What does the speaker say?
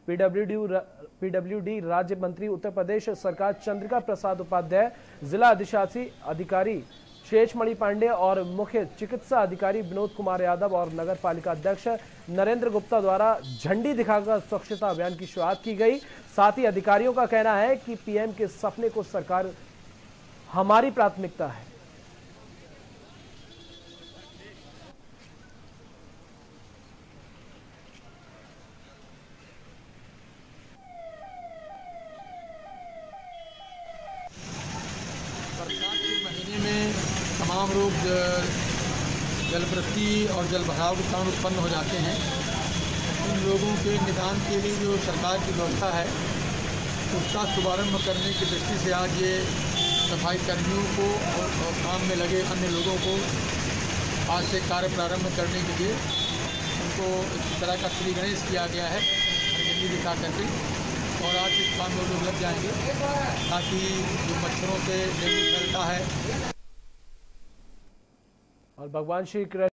PWD राज्य मंत्री उत्तर प्रदेश सरकार चंद्रिका प्रसाद उपाध्याय, जिला अधिशासी अधिकारी शेषमणि पांडे और मुख्य चिकित्सा अधिकारी विनोद कुमार यादव और नगर पालिका अध्यक्ष नरेंद्र गुप्ता द्वारा झंडी दिखाकर स्वच्छता अभियान की शुरुआत की गई। साथ ही अधिकारियों का कहना है कि पीएम के सपने को सरकार हमारी प्राथमिकता है। बरसात के महीने में तमाम रोग जलवृष्टि और जल भराव के कारण उत्पन्न हो जाते हैं। उन लोगों के निदान के लिए जो सरकार की व्यवस्था है उसका शुभारंभ करने की दृष्टि से आज ये सफाई कर्मियों को और काम में लगे अन्य लोगों को आज से कार्य प्रारंभ करने के लिए उनको इस तरह का श्री गणेश किया गया है झंडी दिखा करके, और आज इस काम में लोग लग जाएंगे ताकि जो मच्छरों से डेंगू फैलता है और भगवान श्री कृष्ण